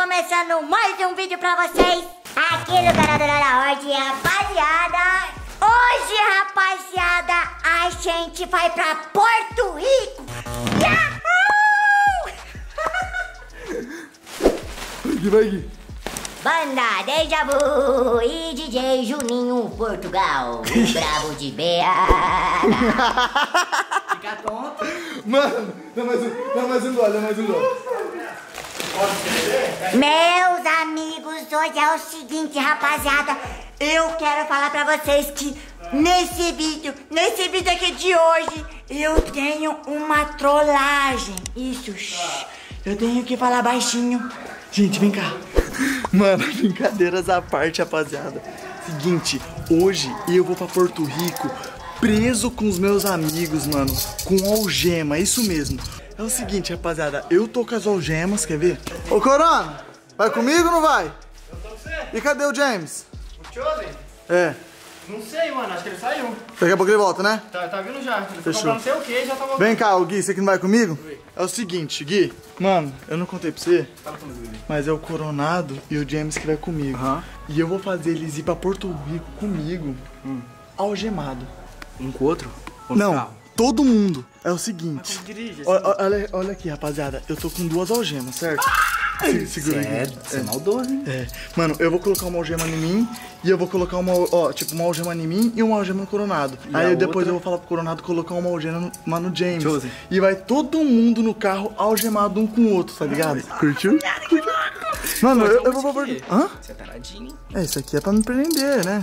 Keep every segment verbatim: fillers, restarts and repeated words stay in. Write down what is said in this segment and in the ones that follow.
começando mais um vídeo pra vocês aqui no canal da Dona Horde, rapaziada. Hoje, rapaziada, a gente vai pra Porto Rico. Yahoo! Vai aqui. Banda Deja Vu e D J Juninho Portugal, o brabo de Beara. Fica tonto. Mano, dá mais um, dá mais um gole, dá mais um gole. Meus amigos, hoje é o seguinte, rapaziada. Eu quero falar pra vocês que nesse vídeo, nesse vídeo aqui de hoje, eu tenho uma trollagem. Isso, shh, eu tenho que falar baixinho. Gente, vem cá. Mano, brincadeiras à parte, rapaziada. Seguinte, hoje eu vou pra Porto Rico preso com os meus amigos, mano, com algema, isso mesmo. É o seguinte, rapaziada, eu tô com as algemas, quer ver? Ô, Corona, vai comigo ou não vai? Eu tô com você. E cadê o James? O Chosen? É. Não sei, mano, acho que ele saiu. Daqui a pouco ele volta, né? Tá, tá vindo já. Ele foi Fechou. comprar não sei o que, já tá voltando. Vem cá, o Gui, você que não vai comigo? Oi. É o seguinte, Gui, mano, eu não contei pra você, Fala comigo, Gui. mas é o Coronado e o James que vai comigo. Aham. E eu vou fazer eles ir pra Porto Rico comigo, Hum. algemado. Um com o outro? Ou no Não, carro? todo mundo. É o seguinte, Como dirige, ó- ó- olha, olha aqui, rapaziada, eu tô com duas algemas, certo? Se- segura aqui. Você é maldoso, hein? É, mano, eu vou colocar uma algema em mim e eu vou colocar uma, ó, tipo, uma algema em mim e uma algema no Coronado. E Aí a eu depois outra? eu vou falar pro Coronado colocar uma algema no, uma no James. Chosen. E vai todo mundo no carro algemado um com o outro, tá ligado? Curtiu? Curtiu? Mano, eu, eu vou... Isso aqui? Hã? Você é taradinho. É, isso aqui é pra me prender, né?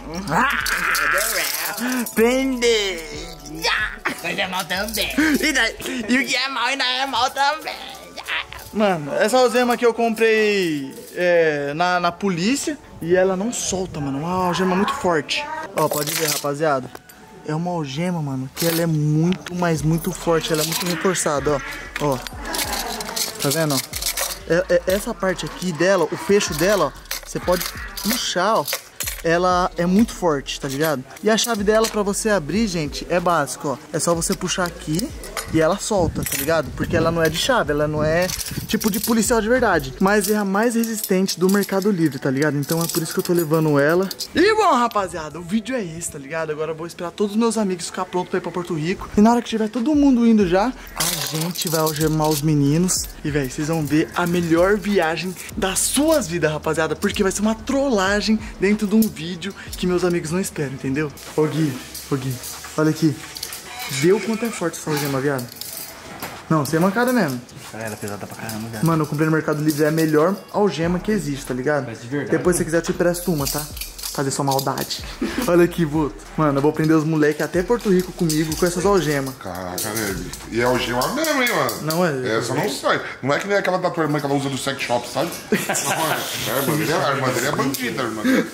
Prender! Mas é mal também. E, daí, e o que é mal ainda é mal também. Mano, essa algema que eu comprei é, na, na polícia e ela não solta, mano. Uma algema muito forte. Ó, pode ver, rapaziada. É uma algema, mano, que ela é muito, mas muito forte. Ela é muito reforçada, ó. Ó. Tá vendo, ó? É, é, essa parte aqui dela, o fecho dela, ó, você pode puxar, ó. Ela é muito forte, tá ligado? E a chave dela pra você abrir, gente, é básico, ó. É só você puxar aqui e ela solta, tá ligado? Porque ela não é de chave, ela não é tipo de policial de verdade. Mas é a mais resistente do Mercado Livre, tá ligado? Então é por isso que eu tô levando ela. E bom, rapaziada, o vídeo é esse, tá ligado? Agora eu vou esperar todos os meus amigos ficar prontos pra ir pra Porto Rico. E na hora que tiver todo mundo indo já, a gente vai algemar os meninos. E, velho, vocês vão ver a melhor viagem das suas vidas, rapaziada. Porque vai ser uma trollagem dentro de um vídeo que meus amigos não esperam, entendeu? Ô Gui, ô Gui, olha aqui. Vê o quanto é forte essa algema, viado. Não, sem mancada mesmo. Ela é pesada pra caramba, velho. Mano, eu comprei no Mercado Livre, é a melhor algema que existe, tá ligado? Mas de verdade, Depois se você quiser eu te presto uma, tá? Fazer sua maldade. Olha aqui, Buto. Mano, eu vou prender os moleques até Porto Rico comigo com essas algemas. Caraca, né? E é algema mesmo, hein, mano? Não é? Essa não sai. Não é que nem aquela da tua irmã que ela usa do sex shop, sabe? Não, é. A irmã dele é, a irmã dele é bandida, a irmã dele.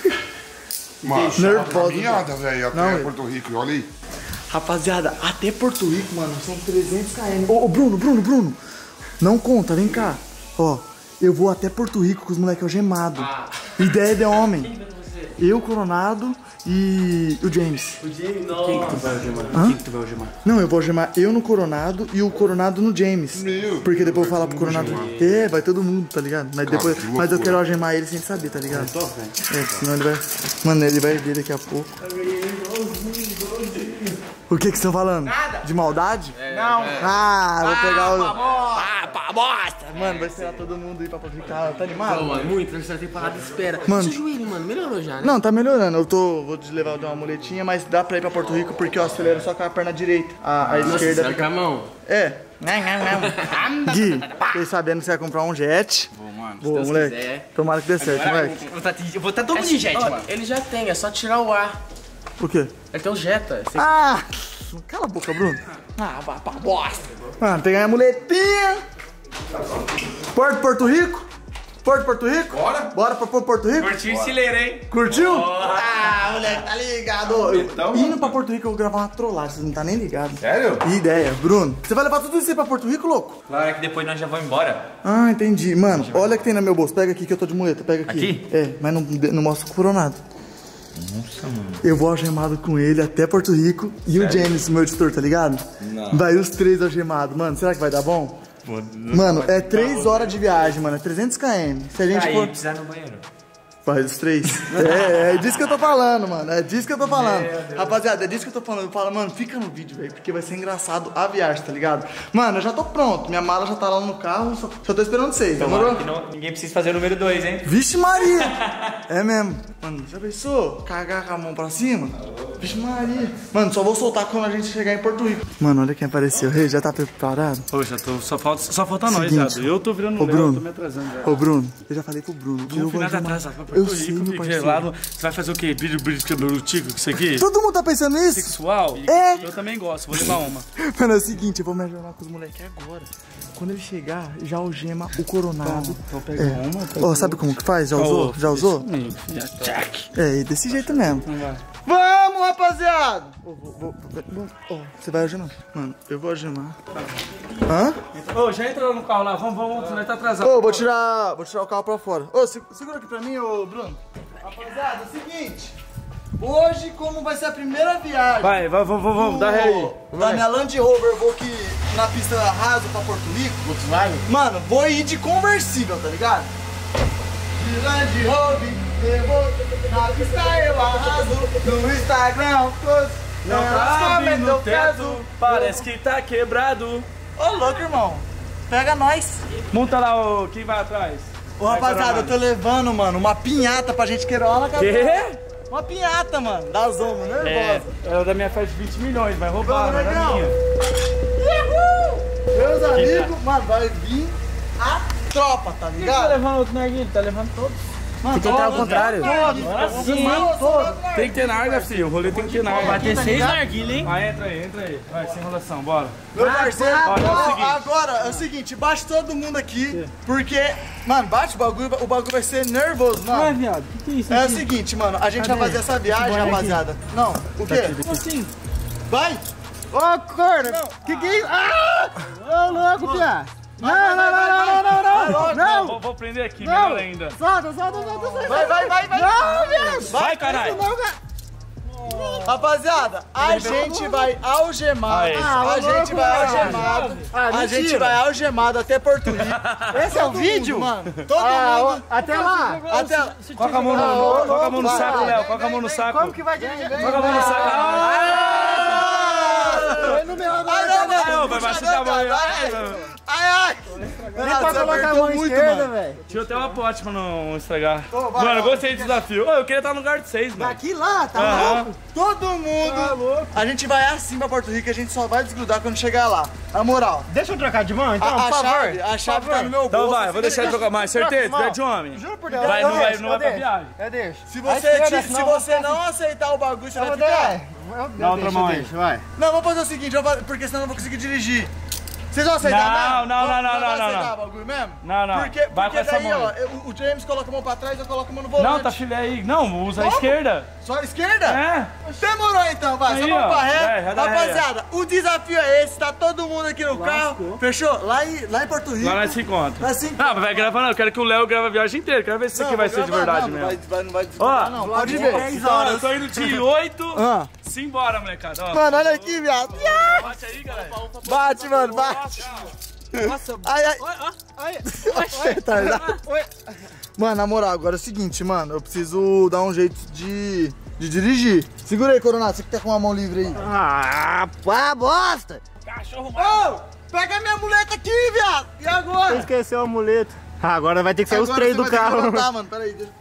Mano, Nervosa, caminhada, velho, até Não, Porto Rico. E olha aí. Rapaziada, até Porto Rico, mano, são trezentos quilômetros. Ô, ô, Bruno, Bruno, Bruno. Não conta, vem cá. Ó, eu vou até Porto Rico com os moleques algemados. Ah. Ideia de homem. Eu, Coronado e o James. O Jamie, não. Quem que tu vai algemar? Hã? Quem que tu vai algemar? Não, eu vou algemar eu no Coronado e o Coronado no James. Meu, Porque depois eu vou vai falar pro todo mundo Coronado. algemar. É, vai todo mundo, tá ligado? Mas, Cara, depois, que mas eu loucura. quero algemar ele sem saber, tá ligado? Tô, velho. É, senão ele vai. Mano, ele vai ver daqui a pouco. O que que vocês estão falando? Nada. De maldade? Não. Ah, vou pegar o. Ah, pá, bosta. Mano, vai esperar todo mundo ir pra Porto Rico. Tá, tá animado? Não, mano, muito. Você vai ter que parar de espera. Mano. Seu joelho, mano, melhorou já, né? Não, tá melhorando. Eu tô. Vou levar de uma muletinha, mas dá pra ir pra Porto Rico porque eu acelero só com a perna direita. A, a Nossa, esquerda. será que a mão? É. Gui, fiquei sabendo que você vai comprar um jet. Vou, mano. se Boa, Deus moleque. quiser. Tomara que dê certo, Agora, moleque. eu vou tá- eu vou estar todo de jet, mano. Ele já tem, é só tirar o ar. Por quê? Ele tem o jeta. Você... Ah! Cala a boca, Bruno. Ah, vá pra bosta. Mano, pegar minha muletinha. Porto, Porto Rico? Porto, Porto Rico? Bora. Bora pra Porto Rico? Curtiu o celeiro, hein? Curtiu? Bora. Ah, moleque, tá ligado? Eu- Então, Indo mano. pra Porto Rico eu vou gravar uma trollagem, vocês não tá nem ligados. Sério? Que ideia. Bruno, você vai levar tudo isso aí pra Porto Rico, louco? Claro que depois nós já vamos embora. Ah, entendi. Mano, olha o que tem no meu bolso. Pega aqui que eu tô de muleta, pega aqui. Aqui? É, mas não, não mostra o coronado. Nossa, mano. Eu vou algemado com ele até Porto Rico e o James, meu editor, tá ligado? Não. Vai os três algemados. Mano, será que vai dar bom? pô. Mano, é três horas de viagem, mano. É trezentos quilômetros. Se a gente Aí, for... precisar no banheiro. Faz os três. É, é disso que eu tô falando, mano. É disso que eu tô falando. Rapaziada, é disso que eu tô falando. Eu falo, mano, fica no vídeo, velho, porque vai ser engraçado a viagem, tá ligado? Mano, eu já tô pronto. Minha mala já tá lá no carro, só, só tô esperando vocês. Demorou? Que não, ninguém precisa fazer o número dois, hein? Vixe Maria! É mesmo. Mano, já pensou? Cagar com a mão pra cima? Vixe Maria. Mano, só vou soltar quando a gente chegar em Porto Rico. Mano, olha quem apareceu. Rei, já tá preparado? Pô, já tô. Só falta, só falta nós, Seguinte, viado. Eu tô virando ô, Léo, Bruno. eu tô me atrasando já. Ô, Bruno, eu já falei pro Bruno. Vamos eu final vou da ajudar- atrás, pra Eu Porto sei, Rico, meu fica parceiro. gelado. Você vai fazer o quê? Vídeo brilho cabelo tico, isso aqui? Todo mundo tá pensando nisso? Sexual? É. Eu também gosto, vou levar uma. Mano, é o seguinte, eu vou me ajudar com os moleques agora. Quando ele chegar, já algema o coronado. Então pega É. uma. Ó, sabe como que faz? Já usou? Já usou? Jack. É, desse jeito mesmo. Não vai. Vamos, rapaziada! Ô, vou- vou- vou- Ó, você vai algemar? Mano, eu vou algemar. Hã? Ô, já entrou no carro lá, vamos, vamos, nós tá atrasado. Ô, vou tirar, vou tirar o carro pra fora. Ô, se- segura aqui pra mim, ô, Bruno. Rapaziada, é o seguinte. Hoje, como vai ser a primeira viagem... Vai, vai, vamos, vamos, vamos, dá ré aí. Da minha Land Rover, vou que na pista raso pra Porto Rico. Volkswagen? Mano, vou ir de conversível, tá ligado? De Land Rover, eu vou na pista, eu arraso. No Instagram, todos. Não cabe no teto, parece que tá quebrado. Ô, louco, irmão. Pega nós. Monta lá o quem vai atrás. Ô, rapaziada, eu tô levando, mano, uma pinhata pra gente queirola na cabeça. Quê? Uma pinhata, mano, da Zoma, É, nervosa. ela da minha faz vinte milhões, vai roubar, Vamos, não é da negão. minha. Uhul! Meus amigos, mano, vai vir a tropa, tá Por que você tá ligado? levando outro narguilho? Tá levando todos. Mano, tem que entrar ao contrário. Agora sim, tem que ter narga, filho. O rolê tem que ter narga. Vai ter seis narguilhos, hein? Vai, entra aí, entra aí. Vai, sem enrolação, bora. Meu parceiro, Olha, é o ó, seguinte. agora é o seguinte, bate todo mundo aqui, porque, mano, bate o bagulho, o bagulho vai ser nervoso, mano. viado, o que, que é isso? É o seguinte, mano, a gente vai fazer essa viagem, rapaziada. Não, o quê? Como assim? Vai! Ô, corno! Que que é isso? Ah! Ô, louco, piá! Não, não, não, não, não, não, não! Não! Vou, vou prender aqui, melhor ainda. Solta, solta, solta, solta! Vai, vai, vai, vai! Não, viado! Vai, caralho! Rapaziada, a gente vai algemado, Aí. a gente vai algemado, a gente vai algemado até Porto Rico. Esse é o vídeo? Mano, todo mundo. Até lá! Até lá. Coloca a mão no, coloca a mão no saco, Léo. Coloca a mão no saco. Como que vai dirigir? Coloca a mão no saco. Foi no meu agora. Ai, não, não, Não, vai machucar a mão. Ai, ai. Nem pra colocar a mão esquerda, velho. Tira até uma pote pra não estragar. Ô, vai, Mano, eu vai, gostei do desafio. Ô, eu queria estar no lugar de vocês, mano. Aqui lá, tá Aham. louco? Todo mundo. A gente vai assim pra Porto Rico, a gente só vai desgrudar quando chegar lá. Na moral. Deixa eu trocar de mão, então, A, a por favor. chave, a chave tá no meu bolso. Então vai, vou deixar ele trocar mais. Certeza, Troca, é de homem. Juro por Deus. Vai, eu não vai, deixo, não eu vai pra deixo. viagem. Eu deixo. Se À você, esquerda, te- se senão eu vou você não aceitar o bagulho, você Eu vai vou ficar. deixar. Eu, eu Dá outra deixo, mão eu aí. deixo, vai. Não, vamos fazer o seguinte, eu vou- porque senão eu não vou conseguir dirigir. Vocês vão aceitar Não, mesmo? não, não, Vão- não, vão não, não, aceitar não. o bagulho mesmo? Não, não. Porque, Vai porque com essa daí, mão ó, aí. eu- o James coloca a mão pra trás, eu coloco a mão no volante. Não, tá filé aí. Não, usa a Como? esquerda. Só a esquerda? É. Demorou então, vai. Aí, Só vamos ó. pra ré. É, já dá ré, Rapaziada, o desafio é esse, tá todo mundo aqui no carro. Fechou? Lá em, lá em Porto Rico. Lá nós se encontra. Nós se encontra. Não, mas vai gravar não. Eu quero que o Léo grave a viagem inteira. Quero ver se isso aqui Não, vai vou ser de gravar, verdade não, mesmo. Não vai, não vai Ó, desculpar, não. Pode ver. Então, eu tô indo de oito. Ah. Simbora, molecada. Ó. Mano, olha aqui, viado. Bate aí, galera. Bate, mano, bate. Nossa, Ai, ai. ai, Retardado. Mano, na moral, agora é o seguinte, mano. Eu preciso dar um jeito de, de dirigir. Segura aí, Coronado. Você que tá com a mão livre aí. ah, pá, bosta. Cachorro Ô, pega minha muleta aqui, viado. E agora? Você esqueceu o amuleto. Ah, agora vai ter que ser os Agora três você do vai ter que carro. levantar, mano. Pera aí. deixa-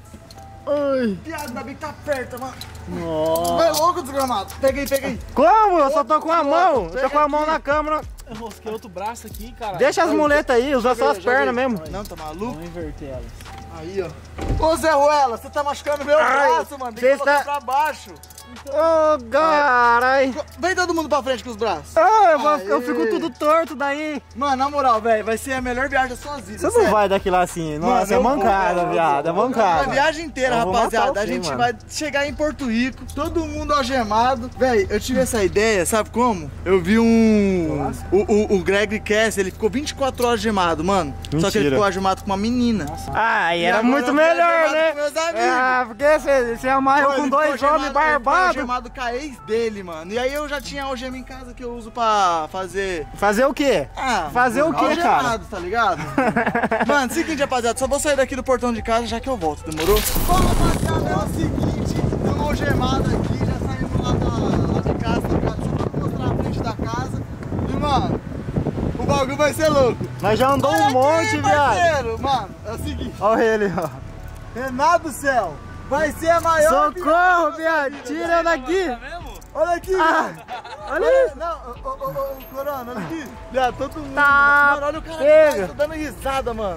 Ai. Viado, ainda bem que tá perto, mano. Nossa. Vai louco, desgramado. Pega aí, pega aí. Como? Eu só tô com a mão. Eu tô com a mão Pega na câmera. Eu rosquei outro braço aqui, cara. Deixa as muletas aí, usa só as Joga aí, pernas mesmo. Não, tá maluco? Vou inverter elas. Aí, ó. Ô, Zé Ruela, você tá machucando meu Ai, braço, mano. Tem que você colocar tá- pra baixo. Ô, carai. Vem todo mundo pra frente com os braços. Ah, eu, vou- Aê. eu fico tudo torto daí. Mano, na moral, velho, vai ser a melhor viagem da sua vida. Você não sério. vai daquilo assim. Nossa, é eu vou, mancada, velho, viado. É A mancada. viagem inteira, Eu vou matar rapaziada. A você, gente mano. vai chegar em Porto Rico, todo mundo algemado. Véi, eu tive essa ideia, sabe como? Eu vi um. O, o, o Greg Cass, ele ficou vinte e quatro horas algemado, mano. Só que ele Mentira. ficou algemado com uma menina. Ah, e E era agora muito eu fui melhor, algemado né? com meus amigos. Ah, porque você, você amarra Pô, com ele dois ficou homens algemado- ele ficou barbados. algemado com a ex dele, mano. E aí eu já tinha algema em casa que eu uso pra fazer... Fazer o quê? Ah, Fazer o quê, cara? algemado, tá ligado? Mano, seguinte, rapaziada, só vou sair daqui do portão de casa já que eu volto, demorou? Bom, rapaziada, é o seguinte, estamos algemados aqui, já saímos lá, da, lá de casa, tá ligado? Só pra mostrar a frente da casa. E, mano, o bagulho vai ser louco. Nós já andou um monte, viado. Mano, é o seguinte. Olha ele, ó. Renato do céu, vai ser a maior... Socorro, viado, tira daqui. Olha aqui, Ah, olha olha isso. Não, ô, ô, ô, ô, Corona, olha aqui. Viado, todo mundo. Tá, mano, olha o cara pega. tá dando risada, mano.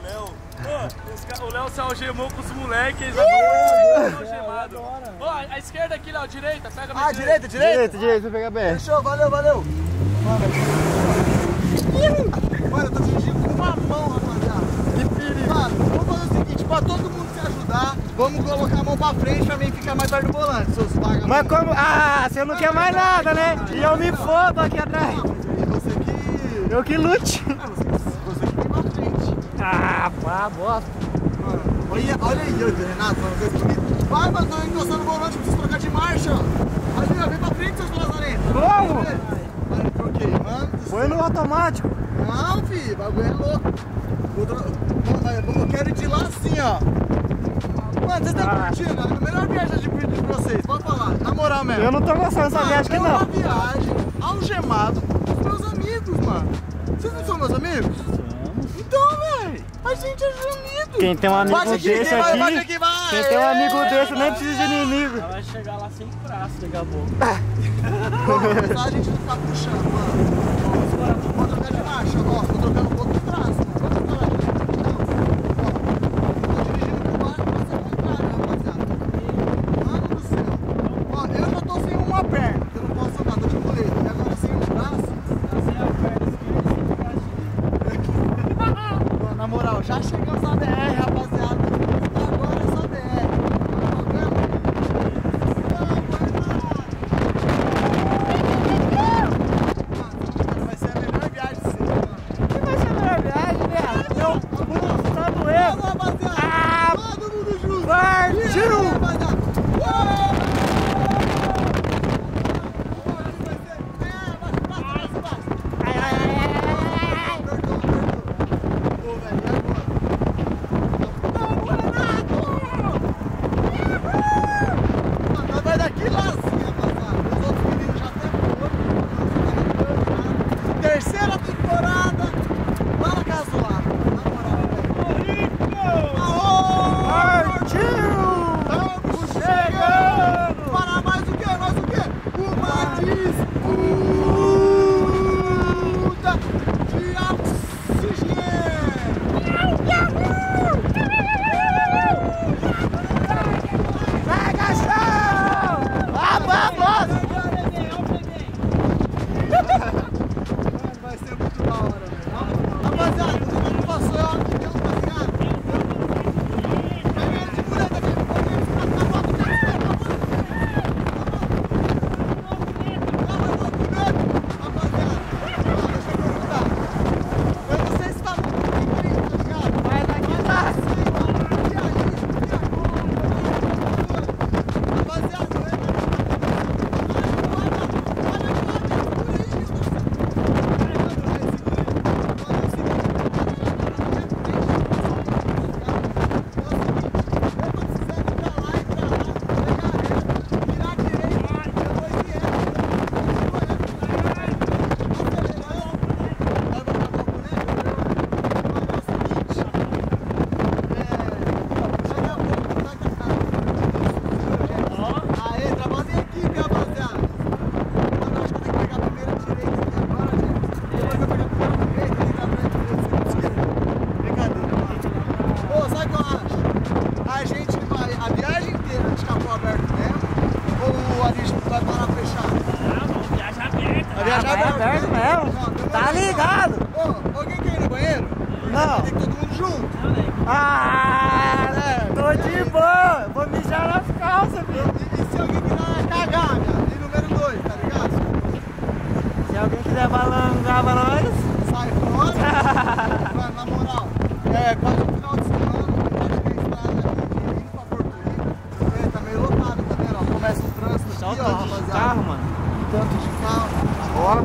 O Léo se algemou com os moleques, eles estão algemados. Ó, a esquerda aqui, Léo, direita, pega a minha Ah, direita, direita? Direito, direito, vou pegar bem. Fechou, valeu, valeu. Mano, mano, eu tô dirigindo com uma mão, rapaziada. Que perigo. Mano, vamos fazer o seguinte, pra todo mundo se ajudar, vamos colocar a mão pra frente pra mim ficar mais perto do volante, seus vagabundos. Mas como... Ah, você não quer mais nada, né? E eu me fodo aqui atrás. E você que... Eu que lute. Ah, você, você que tem pra frente. Ah, pá, bosta. Mano, olha, olha aí, Renato, uma coisa bonita. Vai, mano, tô encostando no volante, preciso trocar de marcha. Ali, ó, vem pra frente, seus lazarentos. Como? Mano, troquei, mano. Foi no automático. Não, filho, o bagulho é louco. Vou tro... Eu quero ir de lá assim, ó. Mano, vocês estão Ah. curtindo? É a melhor viagem de vídeo de vocês, pode falar, na moral mesmo. Eu não tô gostando dessa viagem aqui, É uma não. viagem algemado com os meus amigos, mano. Vocês não são meus amigos? Então, velho, a gente é unido. Quem tem um amigo Bate aqui, desse quem vai, aqui, bate aqui, vai. quem tem um amigo desse nem precisa de inimigo. Vai chegar lá sem braço daqui a pouco. Ó, só a gente não ficar puxando, mano. Ó, vou trocar de marcha, ó, tô trocando um pouco de braço, mano. Vamos trocar de Ó, tô dirigindo pro barco, vai ser contrário, rapaziada. Mano do céu. Ó, eu já tô sem uma perna, que eu não posso andar, tô de muleta. E agora sem um braço. Mano, na moral, já chegamos na B R, rapaziada. Agora é só B R. Tá vendo? Mano, vai ser a melhor viagem de sempre, mano. Que vai ser a melhor viagem, viado? Eu vou tá doendo. Vamos, rapaziada. Ah, Todo mundo junto. partiu! E aí, rapaziada. Ai, ai, ai, ai, ai. Vai daqui lá assim, rapaziada. Os outros meninos já até foram. Terceira temporada lá na casa do lado. Na moral, velho. Aô! Partiu! Estamos chegando! Para mais o quê? Mais o quê? Uma disputa de oxigênio! Pega chão! Vamos, vamos! Vai ser muito da hora, velho. Rapaziada, o que passou é uma milhão, tá ligado? Pega ele de muleta aqui, põe ele pra cá, bota o cara, bota o cara. Rapaziada, deixa eu perguntar. Eu não sei se tá muito triste, tá ligado? Vai daqui, tá? E aí? Rapaziada, Aê, trabalho em equipe, rapaziada. Mano, acho que eu tenho que pegar a primeira direita aqui agora, gente. Depois eu pegar a primeira direita e ligar pra ele direita, esquerda. Brincadeira, mano. Ô, sabe o que eu acho? A gente vai a viagem inteira de capô aberto mesmo? Ou a gente vai parar fechado? Não, viagem aberta. A viagem vai aberta aberto mesmo. Não, demorou. Tá ligado? Ô, alguém quer ir no banheiro? Não. Tem que todo mundo junto. Ah, tô de boa. Vou mijar nas calças, filho. E, e se alguém quiser cagar, viado? E número dois, tá ligado? Se alguém quiser balançar pra nós, Sai fora. Mano, na moral, é quase o final de semana, acho que a estrada aqui de indo pra Porto Rico, é, tá meio lotado, tá vendo? Ó, começa o trânsito aqui, ó, solta de rapaziada. carro, mano. tanto de carro. Ó.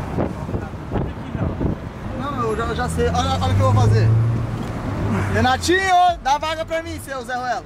Não, eu já, já sei. Olha, olha o que eu vou fazer. Renatinho, dá vaga pra mim, seu Zé Ruela.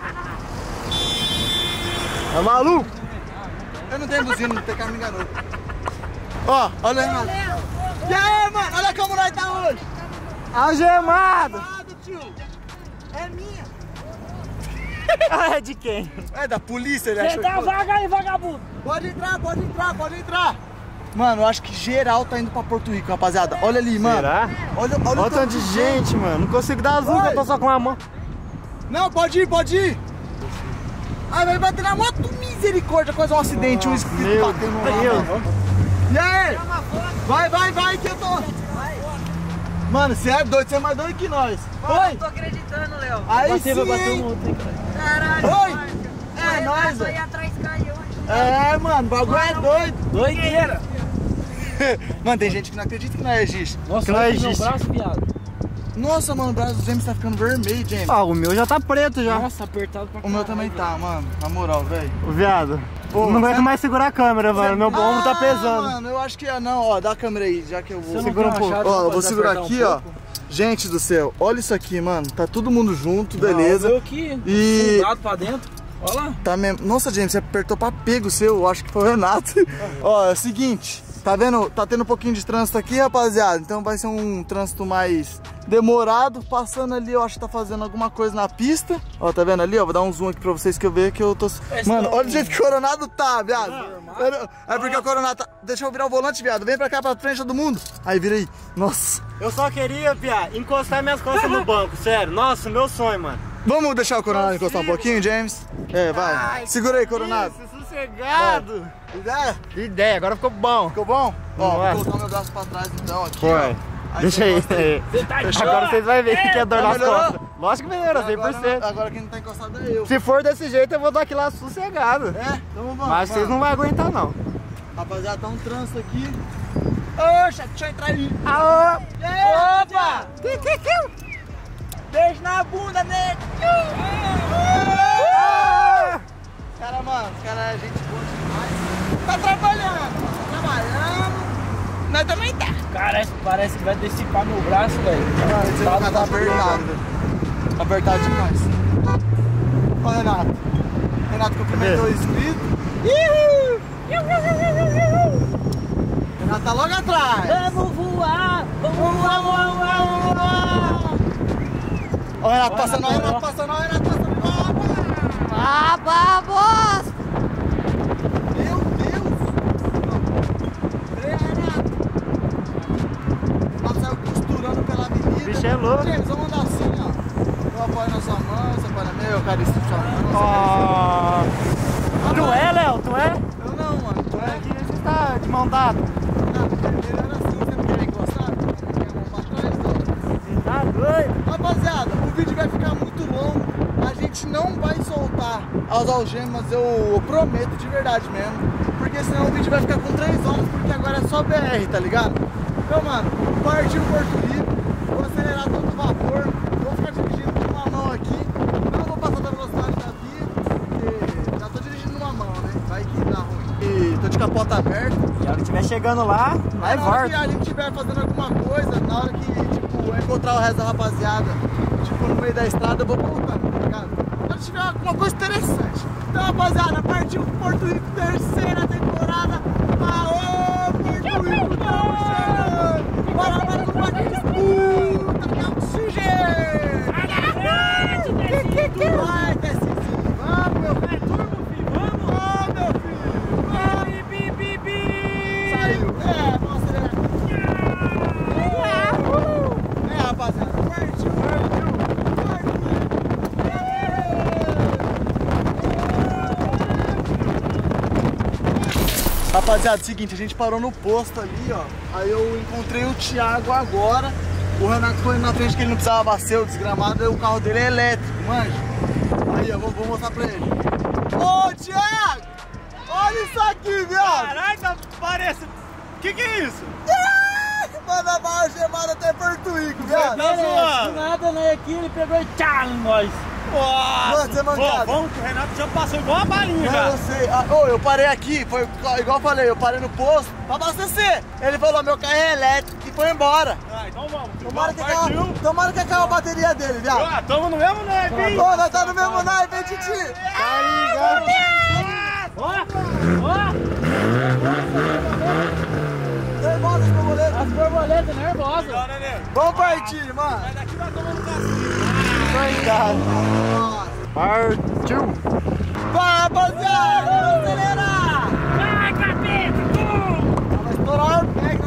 Tá maluco? Eu não tenho buzina, não tem carro me enganou. Ó, olha o Renato. E aí, mano, olha como nós tá hoje. Algemado. Tio. É minha. Ah, é de quem? É da polícia, ele Você achou dá que... vaga aí, vagabundo. Pode entrar, pode entrar, pode entrar. Mano, eu acho que geral tá indo pra Porto Rico, rapaziada. Olha ali, mano. Será? Olha, olha, Olha o tanto de gente, mano. Não consigo dar azul, que eu tô só com a mão. Não, pode ir, pode ir. Ai, vai bater na moto, misericórdia, quase um acidente, um espírito Meu batendo Deus. lá. E aí? Vai, vai, vai, que eu tô... Mano, você é doido, você é mais doido que nós. Oi? Não tô acreditando, Léo. Aí Bateu, sim, vai bater hein? um outro, hein, cara. Caralho. Oi? É, nós, Aí velho. atrás caiu. É, mano, o bagulho é doido. Doideira. Mano, tem gente que não acredita que não existe. Nossa, que não olha aqui meu existe. braço, viado. Nossa, mano, o braço do James tá ficando vermelho, James. Ah, o meu já tá preto já. Nossa, apertado pra O meu também tá, mano. Na moral, velho. O viado. Pô, não aguento você- mais segurar a câmera, mano. Meu ombro tá Ah, pesando. Mano, eu acho que é não, ó, dá a câmera aí, já que eu vou. Você segura um pouco. Ó, eu vou segurar aqui, ó. Gente do céu, olha isso aqui, mano. Tá todo mundo junto, beleza. Eu aqui, E- fundado pra dentro. Olha lá. Tá mesmo. Nossa, James, você apertou pra pego o seu, eu acho que foi o Renato. Ó, é o seguinte, tá vendo? Tá tendo um pouquinho de trânsito aqui, rapaziada. Então vai ser um trânsito mais demorado. Passando ali, eu acho que tá fazendo alguma coisa na pista. Ó, tá vendo ali? Ó, vou dar um zoom aqui pra vocês que eu vejo que eu tô... Mano, olha o jeito que o Coronado tá, viado. É porque o Coronado tá... Deixa eu virar o volante, viado. Vem pra cá, pra frente todo mundo. Aí, vira aí. Nossa. Eu só queria, Pia, encostar minhas costas no banco, sério. Nossa, meu sonho, mano. Vamos deixar o Coronado encostar um pouquinho, James? É, vai. Segura aí, Coronado. Isso, sossegado. Ideia? Ideia, agora ficou bom. Ficou bom? Ó, Nossa. vou colocar meu braço pra trás então, aqui, Foi. ó. Deixa você aí. encosta aí. Agora vocês vão ver que é dor Já nas melhorou? costas. Lógico que melhorou, cem por cento. Agora, agora quem não tá encostado é eu. Se for desse jeito, eu vou dar aquilo lá sossegado. É? Então vamos. Mas vocês não vão aguentar, não. Rapaziada, tá um trânsito aqui. Oxa, deixa eu entrar aí. Aô! Opa! Que, que, que? Beijo na bunda, né? Cara, mano, os caras é gente boa demais. Tá trabalhando, tá trabalhando. Nós também tá. Cara, parece que vai dissipar meu braço, velho. Mano, esse lugar tá apertado, velho. Tá apertado demais. Ó, Renato. Renato cumprimentou o inscrito. Renato tá logo atrás. Vamos voar! Vamos Vamos lá, vamos lá, vamos lá. Ó, o Renato passando, ó, o Renato passando, ó, o Renato passando. Ah, vamos! Meu Deus! Ei, Renato! O Renato saiu costurando pela avenida. Bicho é louco. James, vamos andar assim, ó. Eu apoio na sua mão, você apoia na minha, eu acaricio sua mão. Ah, tu é, Léo? Tu é? Eu não, mano. Tu é? Aqui você tá de mão dada. Não, primeiro era assim, você não quer encostar? Você quer a mão pra trás? Não. Tá doido? Rapaziada, o vídeo vai ficar muito longo. A gente não vai soltar as algemas, eu, eu prometo de verdade mesmo. Porque senão o vídeo vai ficar com três horas, porque agora é só B R, tá ligado? Então, mano, partiu Porto Rico, vou acelerar todo vapor, vou ficar dirigindo com uma mão aqui. Não vou passar da velocidade da via, porque já tô dirigindo numa mão, né? Vai que dá ruim. E tô de capota aberta. Se ela estiver chegando lá, vai Na hora que volta. a gente estiver fazendo alguma coisa, na hora que, tipo, eu encontrar o resto da rapaziada, tipo, no meio da estrada, eu vou voltando, tá ligado? Quando tiver alguma coisa interessante. Então, rapaziada, partiu Porto Rico, terceira temporada. Aô, Porto Rico, estamos chegando! Bora, bora, com aqueles puta, que é oxigênio! Vai, Tessinho, vamos, meu filho! Vamos! Vamos, meu filho! Vamos! Bi, bi, bi! Saiu! É, vamos acelerar! É, rapaziada, partiu! Rapaziada, seguinte, a gente parou no posto ali, ó. Aí eu encontrei o Thiago agora. O Renato foi na frente que ele não precisava abastecer o desgramado, e o carro dele é elétrico, manja. Aí, eu vou, vou mostrar pra ele. Ô, Thiago! Olha isso aqui, viado! Caralho, tá parecendo. Que que é isso? Manda a algemada até Porto Rico, viado! Tá zoando. Nada, né? Aqui ele pegou e tchau em nós. Nossa! Mano, você é mancado. Ô, vamos, que o Renato já passou igual a balinha, Não, já. eu sei. Ah, ô, eu parei aqui, foi igual eu falei, eu parei no posto pra abastecer. Ele falou, meu carro é elétrico e foi embora. Ah, então vamos. Tomara que, Partiu. acaba, tomara que acabe a bateria dele, viado. Ah, tamo no mesmo naipe, hein? Ô, nós tá no mesmo naipe, hein, Titi? Tá ligado? Ó, ó. Nervosa as borboletas. As borboletas nervosas. Não, né, nego? Vamos partir, mano. Mas daqui nós tomamos castigo. Verdade. Partiu. Vai, rapaziada, vamos acelerar. Vai, capeta, tu! Vai estourar o pé,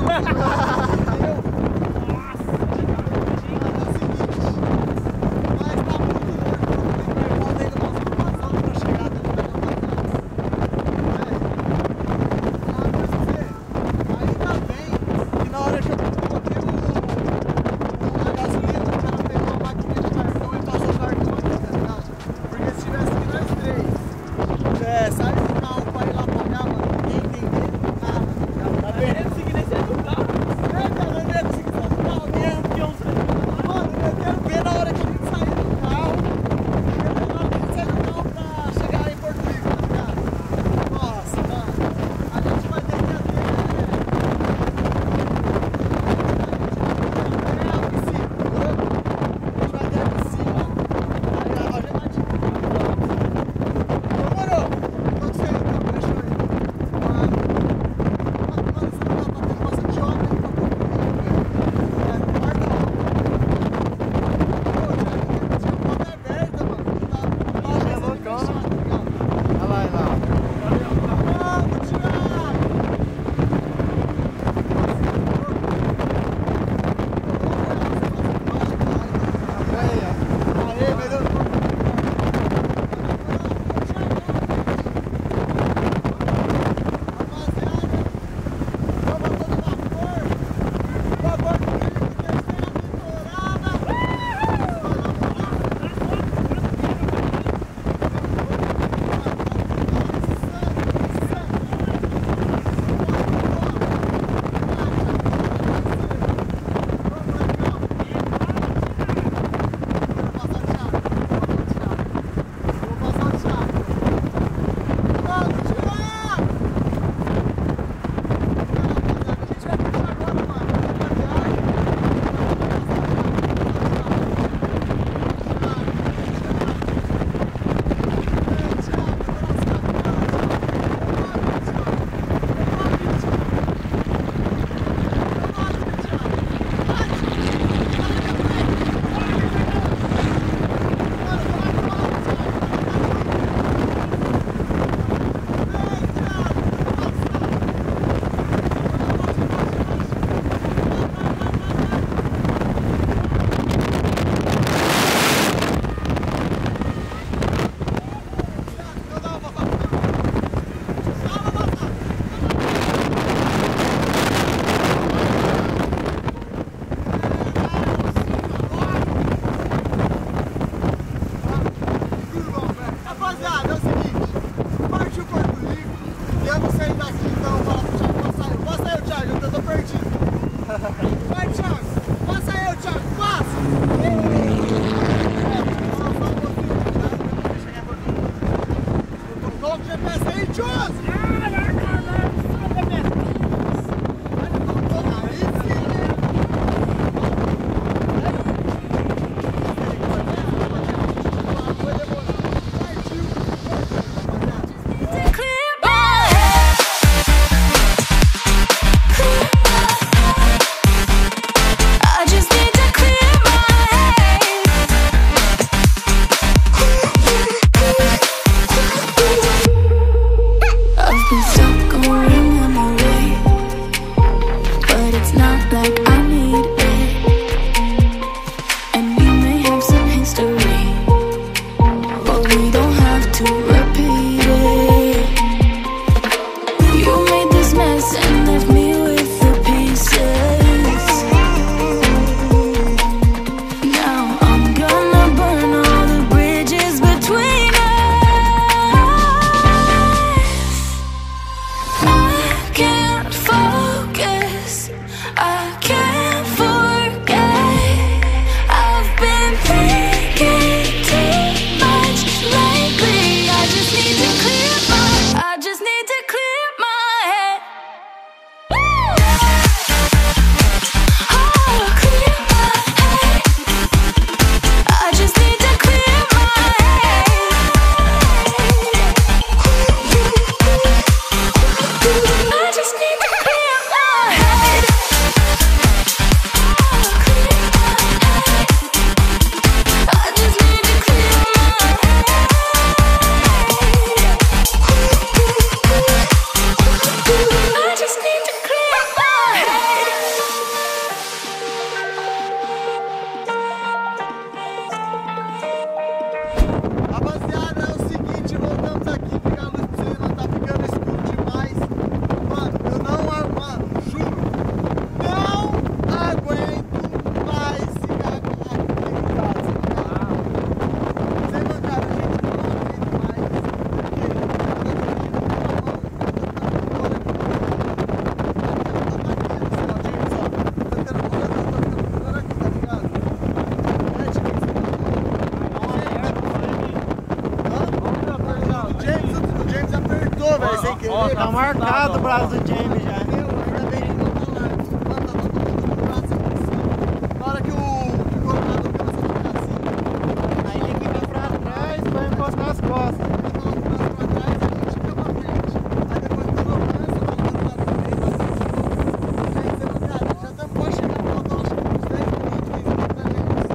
tá marcado o braço do Jamie já. Meu, ainda bem que não tá lá. Mano, tá todo mundo com o braço assim. Na hora que o, que o coronado cansa de ficar assim, Aí ele fica pra trás e vai encostar nas costas. ele coloca o braço pra trás e a gente fica pra frente. Aí depois que eu canso, eu coloco o braço pra frente, pra frente. Gente, você não cara, já estamos quase chegando no local, acho que uns dez minutos, quinze minutos da gente.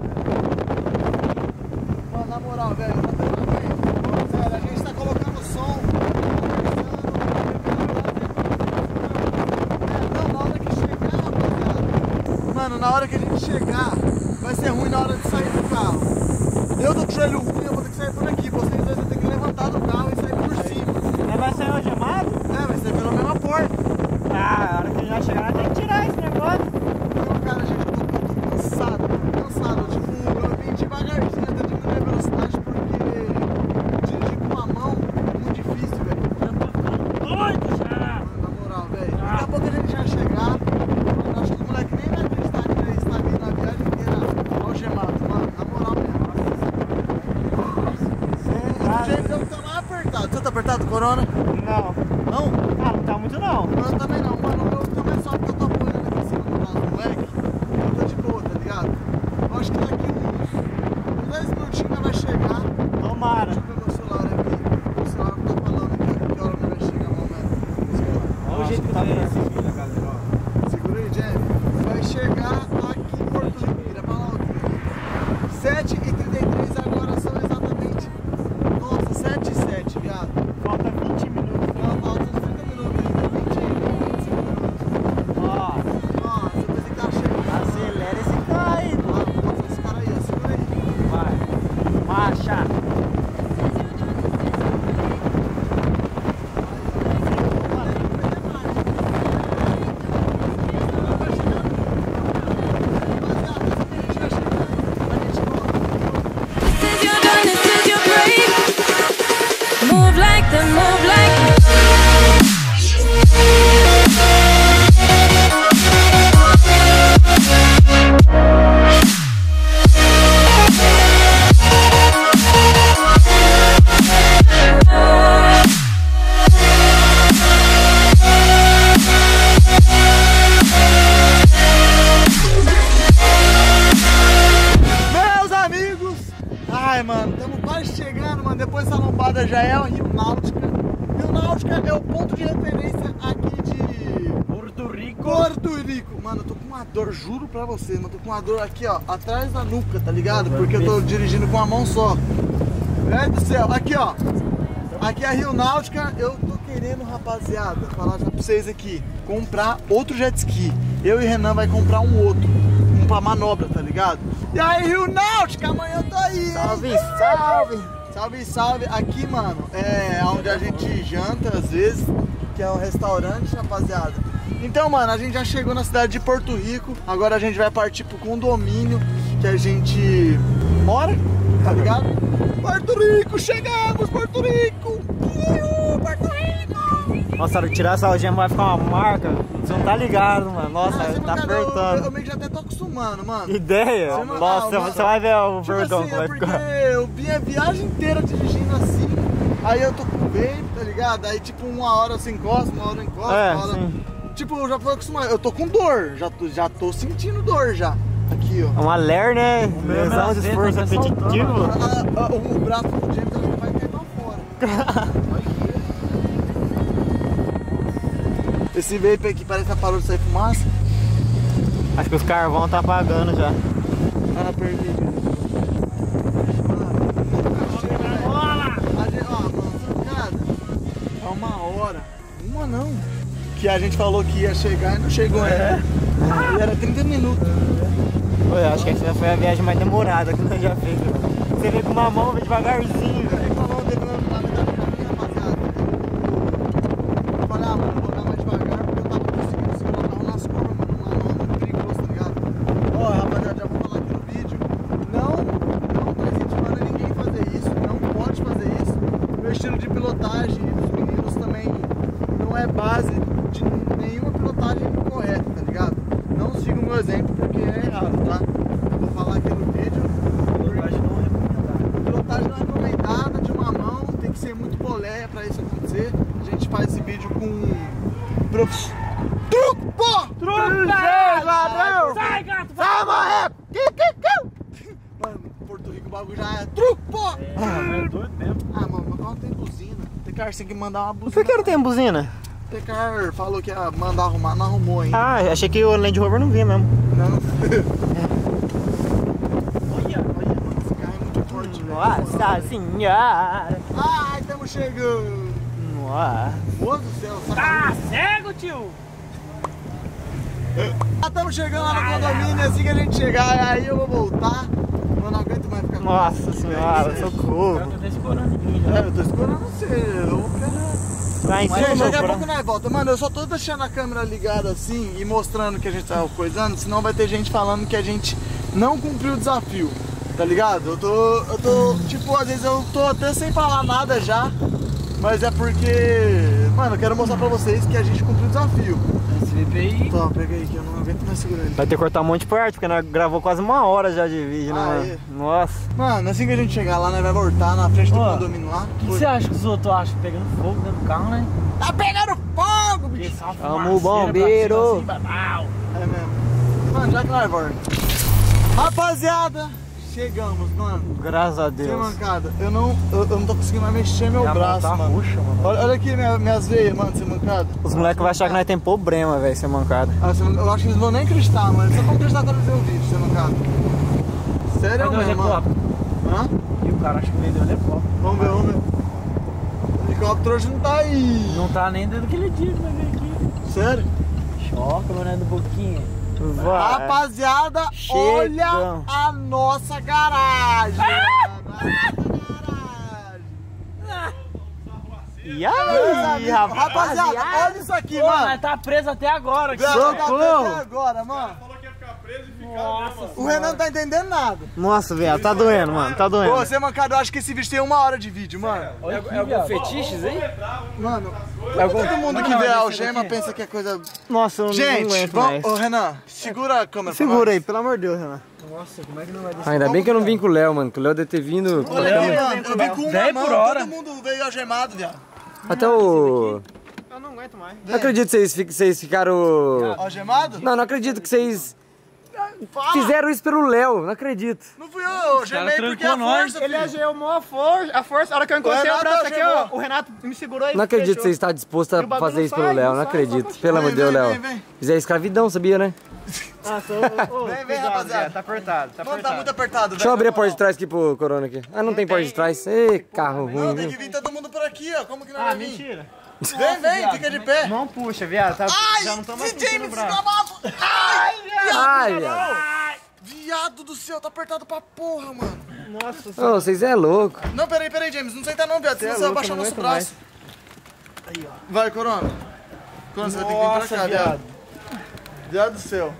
Mano, na moral, velho, não tem pra frente. Sério, a gente tá colocando som, mano, na hora que a gente chegar, vai ser ruim na hora de sair do carro. Eu tô com o joelho ruim, eu vou ter que sair por aqui. Vocês dois vão ter que levantar do carro e sair por cima. Mas vai sair algemado? É, vai ser pela mesma porta. Ah, a hora que já chegar tem que tirar esse negócio. Então, cara, gente, eu tô, eu tô cansado, cansado. Tipo, eu vim devagarzinho até diminuir a velocidade porque dirigir com uma mão é muito difícil, velho. Doido já! Na moral, velho. Daqui a pouco a gente já chegar. Eu acho que o moleque nem vai acreditar que ele está vindo a viagem inteira algemado, mano. Na moral mesmo. O jeito que eu tô mais apertado. Você tá apertado, Corona? Não. Não? Ah, não tá muito não. Eu também não, mano. Eu também só porque eu tô apoiando aqui em cima do braço do moleque. Eu tô de boa, tá ligado? Eu acho que daqui uns dez minutinhos vai chegar. Tomara. Deixa eu ver meu celular aqui. O celular tá falando que, que hora não vai chegar, momento. Olha o jeito que tá vendo. Segura aí, Jamie. Vai chegar aqui em Porto Rico. Vira pra lá, ó. sete e trinta e três agora são exatamente. Nossa, sete e sete, viado. Falta vinte minutos. Não, falta uns trinta minutos ainda. vinte, vinte e cinco minutos. Ó, Nossa, eu pensei que tava chegando. acelera esse carro aí, pô. Ah, nossa, esse cara aí, ó. Segura aí. Vai. Marcha. Move like the move like Meus amigos! Ai, mano, estamos quase chegando, mano. Depois dessa lombada já é o Rio Náutica. Rio Náutica é o ponto de referência aqui de Porto Rico. Porto Rico. Mano, eu tô com uma dor, juro pra vocês, mano. Tô com uma dor aqui, ó, atrás da nuca, tá ligado? Porque eu tô dirigindo com uma mão só. Meu Deus do céu, aqui, ó. Aqui é a Rio Náutica. Eu tô querendo, rapaziada, falar já pra vocês aqui, comprar outro jet ski. Eu e o Renan vai comprar um outro. Um pra manobra, tá ligado? E aí, Rio Náutica, amanhã eu tô aí. Salve, hein? salve. Salve, salve. Aqui, mano, é onde a gente janta às vezes, que é um restaurante, rapaziada. Então, mano, a gente já chegou na cidade de Porto Rico. Agora a gente vai partir pro condomínio que a gente mora, tá ligado? Porto Rico, chegamos, Porto Rico. Uhul, Porto Rico. Nossa, se tirar essa algema vai ficar uma marca. Você não tá ligado, mano. Nossa, Ah, você tá não- cara, eu- apertando. Eu meio que já até tô acostumando, mano. Ideia? Você não- Nossa, ah, você vai ver o Tipo verdão assim, que é vai porque ficar. eu vi a viagem inteira dirigindo assim, aí eu tô com o vape, tá ligado? Aí tipo uma hora você encosta, uma hora eu encosto, É, uma hora... sim. Tipo, eu já tô acostumado, eu tô com dor, já tô, já tô sentindo dor já. Aqui, ó. É uma ler, né? meu Lesão de é esforço assim, tá repetitivo. Ah, ah, o braço do James acho que vai cair pra fora. Esse vape aqui parece que parou de sair fumaça. Acho que os carvão tá apagando já. Ah, perdi. A gente, ó, mano, cara, é uma hora. Uma não. Que a gente falou que ia chegar e não chegou ainda. E era trinta minutos. Pô, eu acho que essa foi a viagem mais demorada que nós já fizemos. Você vem com uma mão, vem devagarzinho, velho. Ele falou, teve na metade do caminho, rapaziada. Eu falei, ah, mano, vou dar mais devagar porque eu tava conseguindo segurar o carro nas curvas, mano. Uma mão muito perigoso, tá ligado? Ó, rapaziada, já vou falar aqui no vídeo. Não, não tô incentivando ninguém a fazer isso. Não pode fazer isso. Meu estilo de pilotagem e dos meninos também não é base de nenhuma pilotagem correta, tá ligado? Não siga o meu exemplo porque é errado, tá? Vou falar aqui no vídeo. Pilotagem não é recomendada de uma mão, tem que ser muito boleia pra isso acontecer. A gente faz esse vídeo com Truco, pô! Truco, ladrão! Sai, gato! Sai, marreco! Mano, Porto Rico o bagulho já é truco, pô! Ah, é doido mesmo. Ah, mano, mas não tem buzina. Tem cara, você tem que mandar uma buzina. Por que não tem buzina? Tem cara falou que ia mandar arrumar, não arrumou ainda. Ah, achei que o Land Rover não vinha mesmo. Não. Olha, Olha, mano, esse carro é muito forte, velho. Nossa senhora! Ai, estamos chegando! Nossa! Meu Deus do céu, tá cego, tio! Já estamos chegando lá no condomínio, assim que a gente chegar, aí eu vou voltar. Eu não aguento mais ficar com Nossa senhora, socorro! Eu tô escorando aqui já. É, eu tô escurando você, eu quero... Vai em Gente, cima, daqui a meu pouco nós volta. Mano, eu só tô deixando a câmera ligada assim e mostrando que a gente tá coisando, senão vai ter gente falando que a gente não cumpriu o desafio, tá ligado? Eu tô, eu tô, tipo, às vezes eu tô até sem falar nada já, mas é porque, mano, eu quero mostrar pra vocês que a gente cumpriu o desafio. Esse bebê aí. Tó, pega aí que eu não aguento mais segurar ele. Vai ter que cortar um monte de parte, porque nós gravou quase uma hora já de vídeo, Ah, né? é? Nossa! Mano, assim que a gente chegar lá, nós vai voltar na frente do Ó, condomínio lá. O que você acha que os outros acham? Pegando fogo dentro do carro, né? Tá pegando fogo, bicho! Vamos, bombeiro! É mesmo. Mano, já que nós volta. Rapaziada, chegamos, mano. Graças a Sem Deus! mancada, eu não, eu, eu não tô conseguindo mais mexer meu Minha mão braço, tá mano. roxa, mano. Olha, olha aqui minha, minhas veias, mano, sem mancada. Os moleques vão achar que nós tem problema, velho, sem mancada. Ah, sem- eu acho que eles vão nem acreditar, mano. Eles só vão acreditar quando eles verem o vídeo, sem mancada. Sério Cadê o mesmo, mano. helicóptero? Hã? E o cara acha que vendeu o helicóptero. Vamos ver, vamos ver. O helicóptero hoje não tá aí. Não tá nem dentro daquele dia que vai vir aqui. Sério? Choca, mano, do pouquinho. Vai. Rapaziada, Chegam. olha a nossa garagem. mano. E aí, Rapaziada, rapaziada? olha isso aqui, Pô, mano. mas tá preso até agora. aqui. Socorro. Socorro. Até agora, mano. Nossa, O Renan não tá entendendo nada. Nossa, velho, tá doendo, mano, tá doendo. Pô, você, mancado, eu acho que esse vídeo tem uma hora de vídeo, mano. olha aqui, é algum fetiches aí? Mano, todo mundo que vê a algema pensa que é coisa... Nossa, eu não Gente, aguento vamos... mais. Ô, Renan, segura a câmera. pra Segura nós. aí, pelo amor de Deus, Renan. Ainda bem que eu não vim com o Léo, mano. Que o Léo deve ter vindo. Olha aqui, mano, eu vim com uma dez mão, por hora. todo mundo veio algemado, viado. Até o. Eu não aguento mais. Não acredito que vocês, fi- vocês ficaram. Algemado? Não, não acredito que vocês fizeram isso pelo Léo. Não acredito. Não fui eu, eu algemei cara porque é a trancou nós. força, Ele filho. ageou a força, a força, a hora que eu encostei O o Renato braço aqui, algemou. ó, o Renato me segurou e Não acredito que fechou. você está disposto E a o bagulho fazer não isso pelo sai, Léo. não Não sai, acredito. só Pelo amor de Deus, Vem, Léo. vem, vem. Isso é escravidão, sabia, né? Nossa, ô, ô, Vem, vem, cuidado, rapaziada. velho, tá apertado, tá Mano, tá apertado. muito apertado, Deixa eu abrir a porta de trás aqui pro Corona aqui. Ah, não tem porta de trás. Ê, carro Não, ruim, tem que viu? vir todo mundo por aqui, ó. Como que não Ah, vai vir? mentira. Vem, vem, fica de pé. Não puxa, viado, tá, Ai, já não tô mais C. sentindo o James, braço. escamado. Ai, viado. Ai, viado. Viado do céu, tá apertado pra porra, mano. Nossa, Ô, vocês é louco. Não, peraí, peraí, James. Não senta não, viado. Senão é você vai louco, baixar eu não nosso aguento braço. Aí, ó. Vai, Corona. Corona, você vai ter que vir pra Nossa, cá, viado. viado. Viado do céu.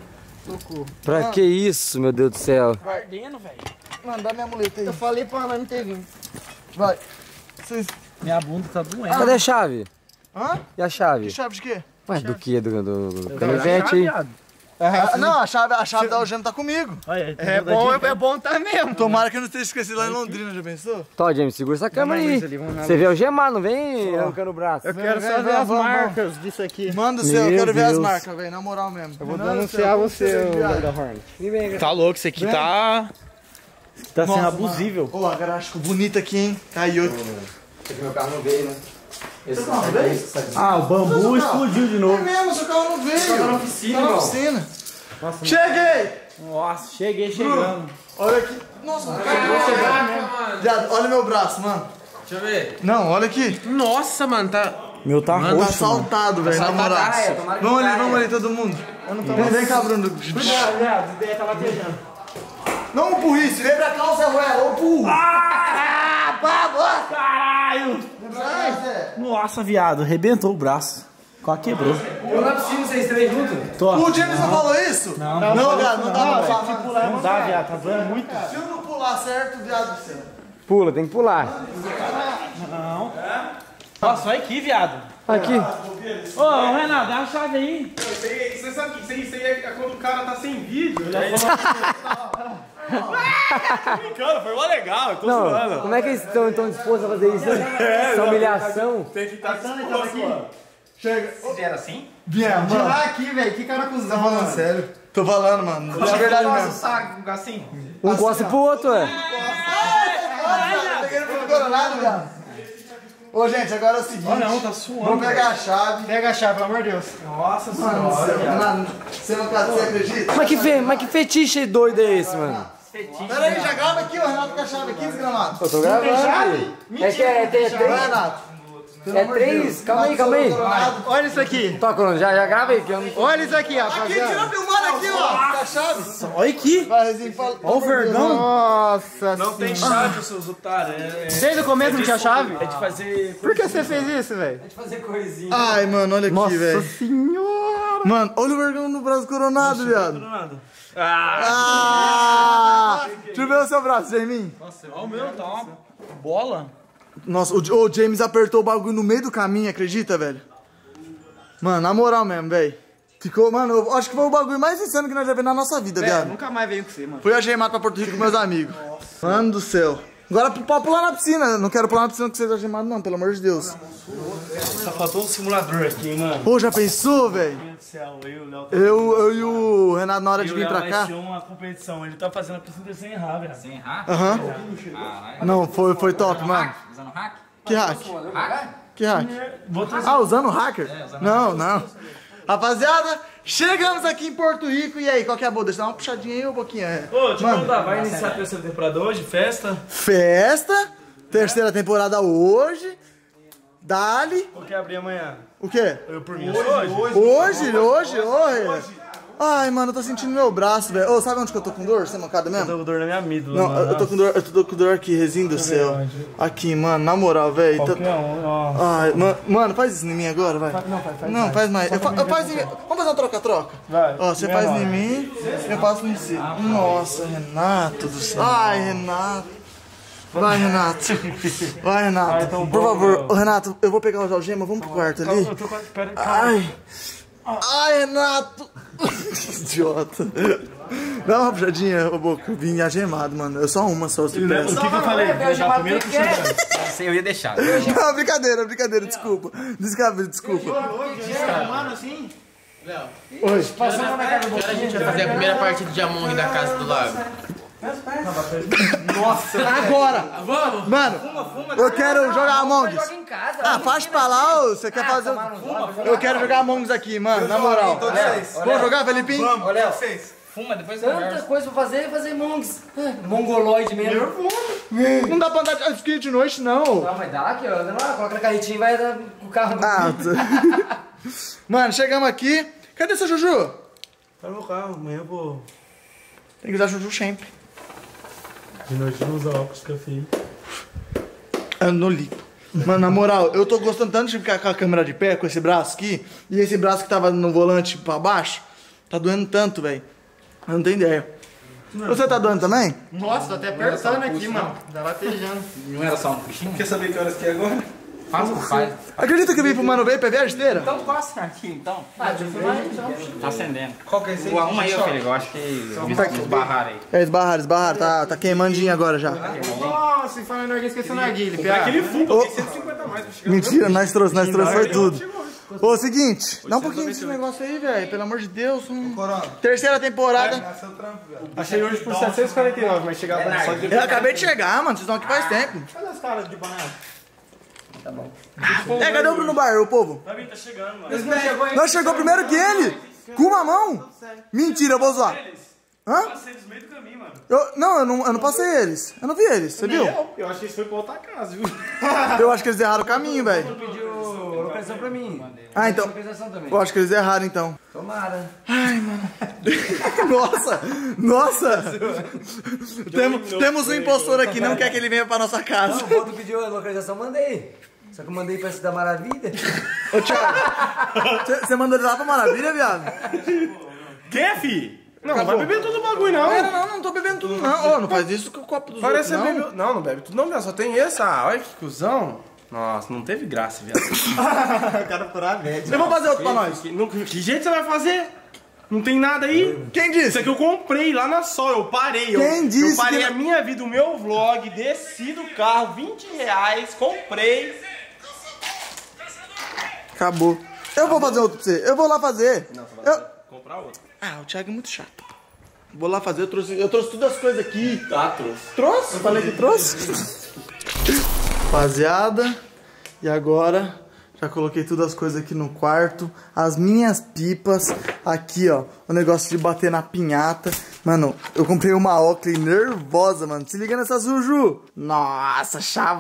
Pra que isso, meu Deus do céu? Ardendo, velho. Mano, dá minha muleta aí. eu falei pra ela não ter vindo. Vai. Vocês... Minha bunda tá doendo. Cadê a chave? Hã? E a chave? Que chave de quê? Ué, do que? Do, do, do canivete aí? Ah, não, a chave, a chave da algema tá comigo. Olha, É bom, é bom tá mesmo. Tomara que eu não tenha esquecido lá em Londrina, já pensou? Tó, James, segura essa câmera aí. Você vê algemar, não vem arrancando o braço. Eu quero Vem, só vem, ver as vamos, marcas disso aqui. Mano do céu, eu Meu quero ver as Deus. marcas, velho, na moral mesmo. Eu Vou denunciar você, o da Hornet. tá louco, isso aqui tá... Tá sendo abusível. Ô, a garagem ficou bonita aqui, hein? Caiu. Meu carro não veio, né? Esse carro veio? Ah, o bambu explodiu de É novo. mesmo, seu carro não veio. Tá na oficina, Tá na irmão. oficina. Cheguei! Nossa, cheguei chegando. Olha aqui. Nossa, mano, caiu. Viado, olha meu braço, mano. Deixa eu ver. Não, olha aqui. Nossa, mano, tá... Meu tá Tá roxo, mano. saltado, velho, na moral. Caia, tomara que Vamos ali, caia. vamos ali, todo mundo. Vem, vem cá, Bruno. Cuidado, viado, a ideia tá latejando. Não empurrice, vem pra cá, o Zé Ruela, ô burro. Ah, pavor! Caralho! Zé. Nossa, viado, arrebentou o braço. Quase quebrou. Eu não é possível vocês três juntos. Tô. O James não falou isso? Não, não, viado, não dá pra falar. Não dá, viado, tá doendo muito. Se eu não pular certo, viado do céu. Pula, tem que pular. Nossa, olha aqui, viado. Aqui. Ô, ô, Renato, dá a chave aí. Você sabe que isso aí é quando o cara tá sem vídeo. Tô brincando, foi mó legal, eu tô Não, zoando. como é que eles estão tão dispostos a fazer isso? Essa humilhação. Tem que estar disposto, mano. Chega. Fizeram assim? Viemos, mano. Tirar aqui, velho. Que cara cuzão. Tá falando sério? Tô falando, mano. É verdade mesmo. Saco, assim. Um costa pro outro, é. Peguei no coronado, viado. Ô, gente, agora é o seguinte. Olha, não, tá suando. Vou pegar a chave. Pega a chave, pelo amor de Deus. Nossa Mano, senhora. Renato, você não você acredita? Mas que, fe... Mas que fetiche doido é esse, mano? Pera aí, já grava aqui, ó. Renato com a chave aqui, desgramado. Eu tô gravando. É que é, tem, é Vai, três. Renato. É três. Calma aí, calma aí. Olha isso aqui. Toca, já, já grava aí. Que eu não... Olha isso aqui, Aqui, tira rapaziada. filmando aqui, ó. Com a chave. Olha aqui. Vai, Rezinho, fala. Olha o vergão. Nossa Não tem chave, seus otários. É, é, Desde o começo não tinha chave? é de fazer... Por que você fez isso, velho? Fazer coisinha. Ai, mano, olha aqui, velho. Nossa senhora. Mano, olha o vergão no braço coronado, viado. Nada. Ah! Deixa eu ver o seu braço, Jamie. Nossa, olha o meu, tá uma bola. Nossa, o, o James apertou o bagulho no meio do caminho, acredita, velho? Mano, na moral mesmo, velho. Ficou, mano, eu acho que foi o bagulho mais insano que nós já vimos na nossa vida, viado. Nunca mais veio com você, mano. Fui algemado pra Porto Rico com meus amigos. Nossa. Mano do céu. Agora pode pular na piscina. Não quero pular na piscina com vocês algemados, não, pelo amor de Deus. Só faltou um simulador aqui, mano. Pô, já pensou, velho? Meu Deus do céu, eu e o Léo... Eu, eu e o Renato, na hora de vir pra cá. Ele uma competição, ele tá fazendo a piscina sem errar, velho. Sem errar? Aham. Não, foi, foi top, mano. Usando hack? Que hack? Hack? Que hack? Vou trazer... Ah, usando hacker? Não, não. Rapaziada, chegamos aqui em Porto Rico. E aí, qual que é a boa? Deixa eu dar uma puxadinha aí, ô Boquinha. É. Ô, deixa eu Mano, perguntar, vai iniciar a terceira temporada hoje? Festa? festa, terceira temporada hoje. Dali. Ou quer abrir amanhã? O quê? Eu por mim, hoje? Hoje? Hoje, hoje, hoje. Ai, mano, eu tô sentindo meu braço, velho. Ô, sabe onde que eu tô com dor? Você é mancada mesmo? Eu tô com dor na minha amígdala. Não, eu tô com dor, eu tô com dor aqui, Rezinho do céu. Aqui, mano, na moral, velho. Tô... Qualquer um, ó. Ai, mano, mano, faz isso em mim agora, vai. Não, faz, faz. Não, faz mais. Eu fa eu faz em... Vamos fazer uma troca-troca? Vai. Ó, você Minha faz hora. em mim, eu passo em você. Nossa, Renato do céu. Ai, Renato. Vai, Renato. Vai, Renato. Ai, tão Por bom, favor, meu. ô, Renato, eu vou pegar os algemas, vamos pro quarto ali. Eu tô com... Pera, calma. Ai. Ai, Renato. Idiota. Dá uma puxadinha, ô Boca. Eu vim algemado, mano. Eu só uma só, se O peço. que que eu falei? Vou deixar primeiro pro segundo. Sei, eu ia deixar. Não, brincadeira, brincadeira, desculpa. Desculpa, desculpa. Mano, assim. Oi. Agora a gente vai fazer a primeira partida de Among da Casa do Lago. Agora! Vamos! Mano, eu quero jogar Among Us. em casa. Ah, faz pra lá, ô. Você quer fazer. Eu quero jogar Among Us aqui, mano, na moral. Vamos jogar, Felipinho? Olha, Fuma, depois tanta conversa. coisa pra fazer, fazer mongs. Mongoloide mesmo. Não dá pra andar de skate de noite, não. Não, mas dá aqui, ó. Anda lá, coloca na carretinha e vai dar com o carro. Ah, tá. Mano, chegamos aqui. Cadê seu Juju? Tá no meu carro, amanhã eu vou... Tem que usar Juju sempre. De noite não usar óculos que eu fiz. Eu não ligo. Mano, na moral, eu tô gostando tanto de ficar com a câmera de pé, com esse braço aqui. E esse braço que tava no volante pra baixo, tá doendo tanto, velho. Eu não tenho ideia. Você tá doendo também? Nossa, tô até apertando aqui, mano. Tá latejando. Não era só um puxinho? Quer saber que horas que é agora? Faz o faz. Acredita que eu vim pro Mano Vape a viagem inteira? Então passa aqui, então. Ah, deixa eu filmar então. Tá acendendo. Qual que é esse aí? O arruma aí, ô filho. Eu acho que os barraram aí. É, esbarraram, esbarraram. Tá, tá queimandinho agora já. Nossa, e falando em esqueceu na guilha, piada. Aquele fundo, tem cento e cinquenta a mais pra chegar. Mentira, nós trouxe, nós trouxe, foi tudo. Ô, seguinte, dá um pouquinho desse negócio aí, velho. Pelo amor de Deus. Um... Terceira temporada. Achei hoje por setecentos e quarenta e nove, mas chegava só de... Eu acabei de chegar, mano. Vocês estão aqui faz tempo. Olha as caras de banana. É, cadê o Bruno Bar, o povo? Tá vindo, tá chegando, mano. Nós chegou primeiro que ele. Com uma mão? Mentira, eu vou zoar. Hã? Passei dos meio do caminho, mano. Eu, não, eu não, eu não passei eles. Eu não vi eles, você viu? Eu, eu acho que isso foi pra outra casa, viu? Eu acho que eles erraram o caminho, velho. Pediu localização pra mim. Ah, então. Localização também. Eu acho que eles erraram, então. Tomara. Nossa, nossa. Temos, temos um impostor aqui, não quer que ele venha pra nossa casa. Não, o Boto pediu a localização, mandei. Só que eu mandei pra Cidade da Maravilha. Ô, Thiago, você mandou ele lá pra Maravilha, viado? Quer, fi? Não, não vai beber todo o bagulho, não. Não, não, não tô bebendo tudo, não. Ô, não faz isso com o copo dos Parece outros, que não. bebeu... Não, não bebe tudo não, meu. Só tem esse. Ah, olha que cuzão. Nossa, não teve graça, viado. O cara por a média. Eu vou fazer outro pra nós. Que, não- que jeito você vai fazer? Não tem nada aí? Quem disse? Isso aqui eu comprei lá na Sol, eu parei. Eu, Quem disse eu parei que- a minha vida, o meu vlog, desci do carro, vinte reais, comprei. Acabou. Eu vou fazer outro pra você. Eu vou lá fazer. Não, você vai eu... comprar outro. Ah, o Thiago é muito chato. Vou lá fazer. Eu trouxe, eu trouxe todas as coisas aqui. Tá, trouxe. Trouxe? Falei que trouxe. Rapaziada. E agora... Já coloquei todas as coisas aqui no quarto. As minhas pipas. Aqui, ó. O negócio de bater na pinhata. Mano, eu comprei uma Oakley nervosa, mano. Se liga nessa Juju. Nossa,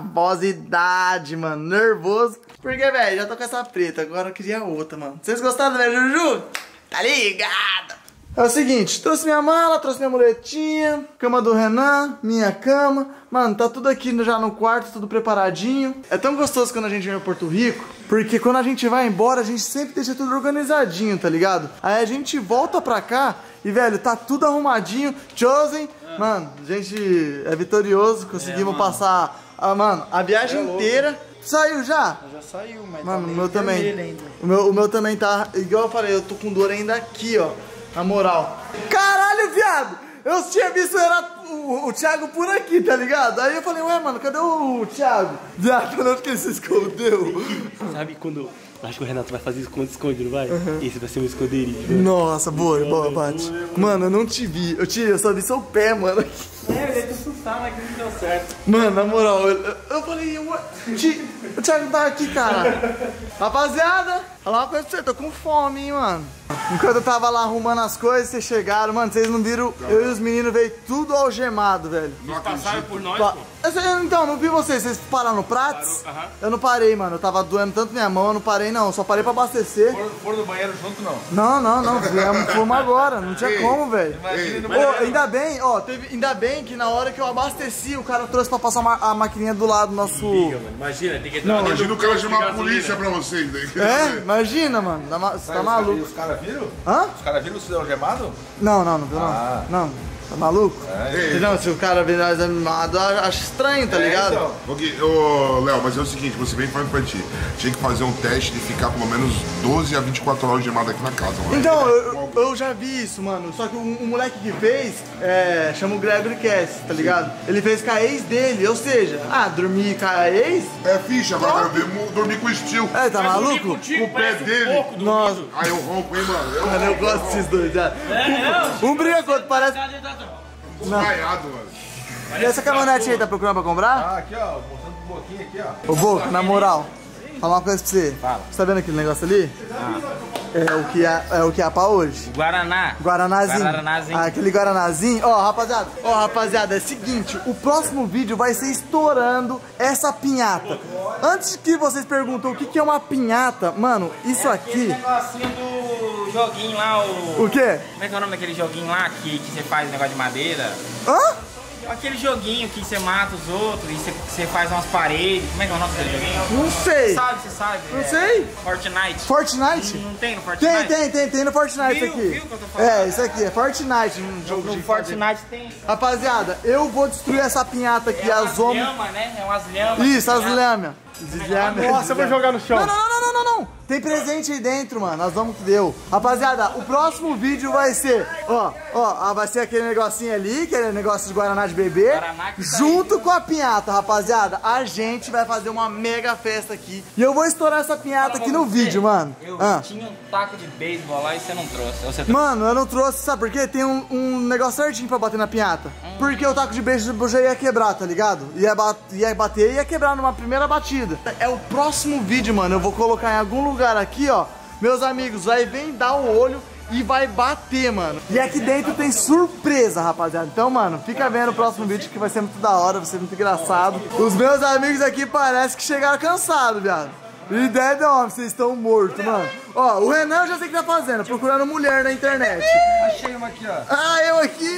chavosidade, mano. Nervoso. Porque, velho, já tô com essa preta. Agora eu queria outra, mano. Vocês gostaram da minha Juju? Tá ligado? É o seguinte, trouxe minha mala, trouxe minha muletinha, cama do Renan, minha cama. Mano, tá tudo aqui já no quarto, tudo preparadinho. É tão gostoso quando a gente vem pra Porto Rico, porque quando a gente vai embora, a gente sempre deixa tudo organizadinho, tá ligado? Aí a gente volta pra cá e, velho, tá tudo arrumadinho. Chosen, é. Mano, a gente é vitorioso, conseguimos é, passar, a, mano, a viagem é inteira. Saiu já? Já saiu, mas mano, tá o meu também. O meu, o meu também tá, igual eu falei, eu tô com dor ainda aqui, ó. Na moral. Caralho, viado! Eu tinha visto era o, o Thiago por aqui, tá ligado? Aí eu falei, ué, mano, cadê o Thiago? Viado, onde que ele se escondeu? Sabe quando... Acho que o Renato vai fazer esconde-esconde, não vai? Uhum. Esse vai ser um esconderijo. Nossa, boa, boa, bate. Mano, eu não te vi. Eu, te, eu só vi seu pé, mano. É, eu ia te assustar, mas que não deu certo. Mano, na moral, eu, eu falei, ué, o Thiago tá aqui, cara. Rapaziada, falar uma coisa pra você, tô com fome, hein, mano. Enquanto eu tava lá arrumando as coisas, vocês chegaram, mano, vocês não viram, eu e os meninos veio tudo algemado, velho. Eles passaram por nós, pa pô. Eu, então, não vi vocês, vocês pararam no Prates? Parou, uh-huh. Eu não parei, mano, eu tava doendo tanto minha mão, eu não parei não, só parei pra abastecer. Foram, foram no banheiro junto, não? Não, não, não, viemos, fomos agora, não tinha como, velho. Oh, ainda bem, ó, teve, ainda bem que na hora que eu abasteci, o cara trouxe pra passar a, a maquininha do lado do nosso... Liga, mano. Imagina, tem que entrar. Não, imagina o cara chamar a polícia pra vocês, né? É, imagina, mano, você tá maluco. Os caras viram? Hã? Os caras viram o algemado? Não, não, não viu ah. não. Não. Tá maluco? É. Não, se o cara vê nós animado, acho estranho, tá é, ligado? Então. Ok, ô Léo, mas é o seguinte, você vem falando pra ti, tinha que fazer um teste de ficar pelo menos doze a vinte e quatro horas gemado aqui na casa, mano. Então, eu, eu já vi isso, mano, só que o, o moleque que fez, é, chama o Gregory Cass, tá ligado? Ele fez com a ex dele, ou seja, ah, dormir com a ex? É ficha, agora eu dormir com o estilo. É, tá mas maluco? Contigo, com o pé dele. Um Nossa. Aí eu ronco, hein, mano? Eu, mano, eu gosto desses dois, já. É, um, um briga com outro, parece... Desmaiado, mano. E essa caminhonete aí, tá procurando pra comprar? Ah, aqui, ó, mostrando um pouquinho aqui, ó. Ô, Boca, na moral, falar uma coisa pra você. Fala. Você tá vendo aquele negócio ali? Ah. É o que é, é o que há pra hoje. Guaraná. Guaranazinho. Guaranazinho. Ah, aquele Guaranazinho. Ó, rapaziada, ó, rapaziada, é o seguinte, o próximo vídeo vai ser estourando essa pinhata. Antes que vocês perguntam o que, que é uma pinhata, mano, isso é aqui... aquele negocinho do joguinho lá, o... O quê? Como é que é o nome daquele joguinho lá que, que você faz negócio de madeira? Hã? Aquele joguinho que você mata os outros e você, você faz umas paredes. Como é que é o nome daquele joguinho? Não sei. Você sabe, você sabe. Não é, sei. Fortnite. Fortnite? Não, não tem no Fortnite? Tem, tem, tem, tem no Fortnite viu, isso aqui. Viu que eu tô falando? É, isso aqui, é Fortnite. Um jogo no de Fortnite fazer. tem. Rapaziada, eu vou destruir essa pinhata aqui, é as homens. Lhama, né? É umas lhamas. Isso, as lhamas. Nossa, eu vou jogar no chão. Não, não, não, não, não, não. Tem presente aí dentro, mano. Nós vamos que deu. Rapaziada, o próximo vídeo vai ser, ó, ó, vai ser aquele negocinho ali, aquele negócio de Guaraná de bebê, Guaraná junto com a pinhata, rapaziada. A gente vai fazer uma mega festa aqui. E eu vou estourar essa pinhata aqui no vídeo, mano. Eu ah. tinha um taco de beisebol lá e você não trouxe. Você trouxe. Mano, eu não trouxe, sabe por quê? Tem um, um negócio certinho pra bater na pinhata. Hum. Porque o taco de beisebol já ia quebrar, tá ligado? Ia, bat ia bater e ia quebrar numa primeira batida. É o próximo vídeo, mano. Eu vou colocar em algum lugar aqui, ó. Meus amigos, vai vem dar o olho e vai bater, mano. E aqui dentro tem surpresa, rapaziada. Então, mano, fica vendo o próximo vídeo que vai ser muito da hora, vai ser muito engraçado. Os meus amigos aqui parece que chegaram cansados, viado. Ideia de homem, vocês estão mortos, mano. Ó, o Renan eu já sei o que tá fazendo, procurando mulher na internet. Achei uma aqui, ó. Ah, eu aqui?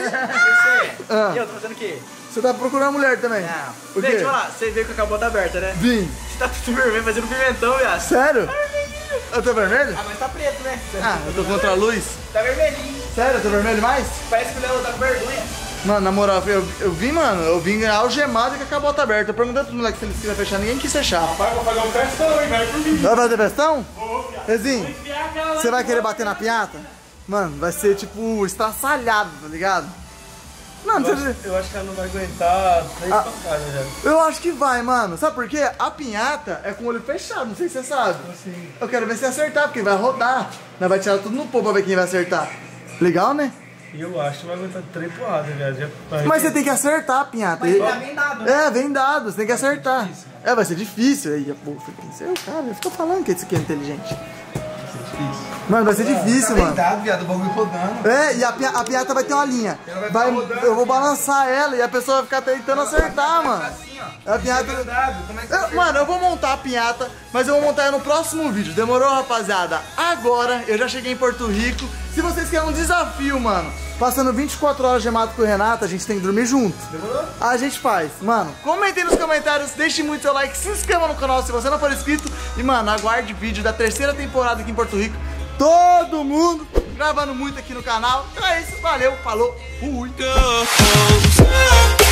ah. E eu tô fazendo o quê? Você tá procurando mulher também? Não. O quê? Deixa eu falar, você viu que acabou da aberta, né? Vim. Você tá tudo vermelho, fazendo pimentão, viado. Sério? Eu tô vermelho? Ah, mas tá preto, né? Ah, eu tô contra a luz. Tá vermelhinho. Sério, eu tô vermelho mais? Parece que o Léo tá com vergonha. Mano, na moral, eu, eu vim, mano, eu vim algemado e com a cabota aberta. Eu perguntei pros moleques se eles queriam fechar, ninguém quis fechar. Rapaz, vou fazer um pressão, hein, velho, por mim. Vai fazer pressão? Vou, Rezinho, você vai querer bater na pinhata? Mano, vai ser tipo estraçalhado, tá ligado? Não, não eu, sei acho, eu acho que ela não vai aguentar três Ah. pancadas já. Eu acho que vai, mano. Sabe por quê? A pinhata é com o olho fechado, não sei se você sabe. Assim. Eu quero ver se acertar, porque vai rodar. Nós vai tirar tudo no pô pra ver quem vai acertar. Legal, né? E eu acho que vai aguentar três porradas, velho. Já- Mas você tem que acertar a pinhata. Mas tá bem dado, né? É, vem dado, você tem que acertar. É, vai ser difícil. Aí, pô, tem que ser o cara. Eu fico falando que esse aqui é inteligente. Mano, vai ser difícil, mano. Dado, viado, o bagulho rodando. É, e a, pia- a piata vai ter uma linha. Vai, eu vou balançar ela e a pessoa vai ficar tentando acertar, mano. A pinhata. Eu- mano, eu vou montar a pinhata, mas eu vou montar ela no próximo vídeo. Demorou, rapaziada? Agora eu já cheguei em Porto Rico. Se vocês querem um desafio, mano, passando vinte e quatro horas gemado com o Renato, a gente tem que dormir junto. Demorou? A gente faz. Mano, comentem nos comentários, deixe muito seu like, se inscreva no canal se você não for inscrito. E, mano, aguarde vídeo da terceira temporada aqui em Porto Rico. Todo mundo gravando muito aqui no canal. Então é isso, valeu, falou, fui.